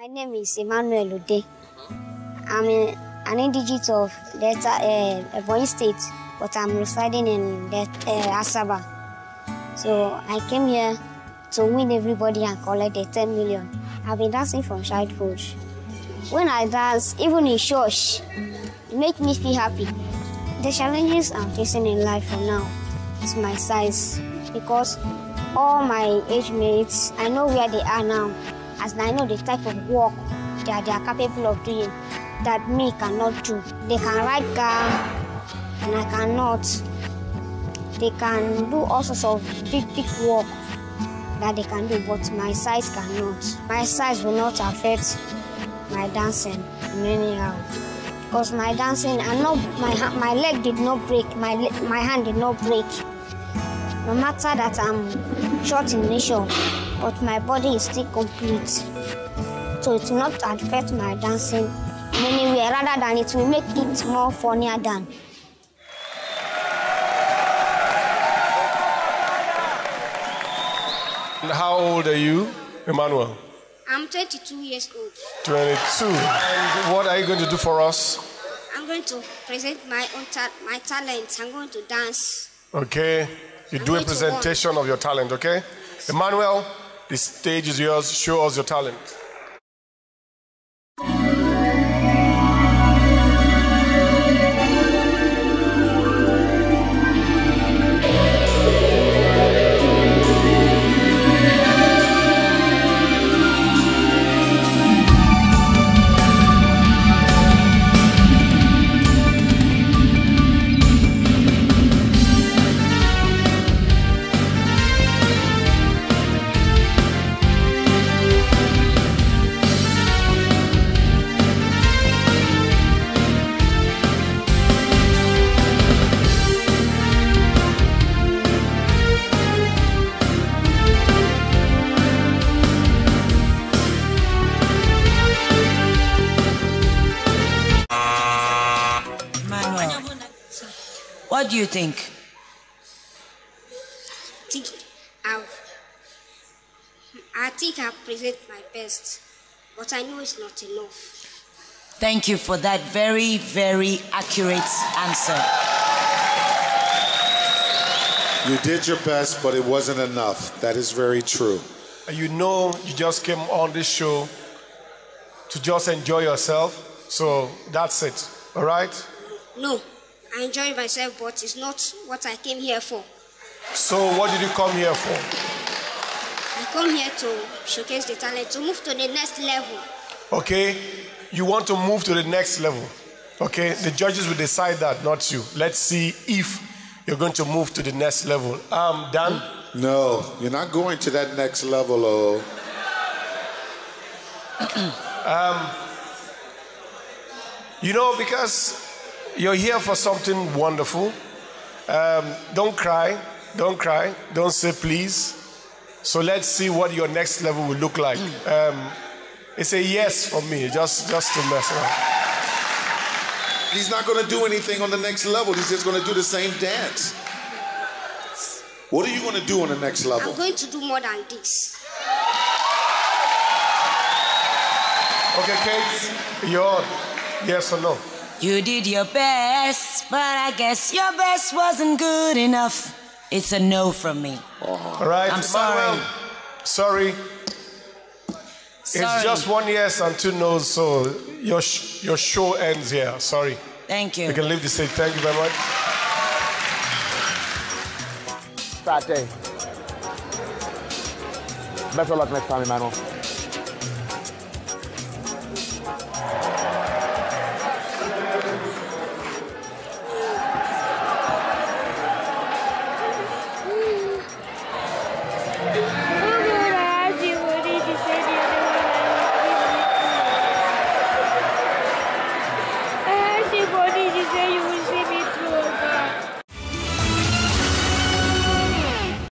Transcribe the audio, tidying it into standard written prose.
My name is Emmanuel Udeh. I'm an indigenous of Ebonyi State, but I'm residing in Asaba. So I came here to win everybody and collect the 10 million. I've been dancing from childhood. When I dance, even in church, it makes me feel happy. The challenges I'm facing in life for now is my size, because all my age mates, I know where they are now, as I know the type of work that they are capable of doing that me cannot do. They can ride car and I cannot. They can do all sorts of big work that they can do, but my size cannot. My size will not affect my dancing in any how. Because my dancing, my leg did not break, my hand did not break. No matter that I'm short in nature, but my body is still complete. So it will not affect my dancing in any way, rather than it will make it more funnier than. And how old are you, Emmanuel? I'm 22 years old. 22. And what are you going to do for us? I'm going to present my talent. I'm going to dance. Okay. You do a presentation of your talent, okay? Emmanuel, the stage is yours. Show us your talent. What do you think? I think I've presented my best, but I know it's not enough. Thank you for that very, very accurate answer. You did your best, but it wasn't enough. That is very true. You know, you just came on this show to just enjoy yourself, so that's it, all right? No. I enjoy myself, but it's not what I came here for. So what did you come here for? I come here to showcase the talent, to move to the next level. Okay, you want to move to the next level. Okay, the judges will decide that, not you. Let's see if you're going to move to the next level. Dan? No, you're not going to that next level, oh. You know, because you're here for something wonderful. Don't cry. Don't cry. Don't say please. So let's see what your next level will look like. It's a yes for me, just to mess around. He's not going to do anything on the next level. He's just going to do the same dance. What are you going to do on the next level? I'm going to do more than this. Okay, Kate, you're on. Yes or no? You did your best, but I guess your best wasn't good enough. It's a no from me. All right, I'm sorry. Sorry. It's just one yes and two no's, so your show ends here. Sorry. Thank you. You can leave the stage. Thank you very much. Fat day. Best of luck next time, Emmanuel.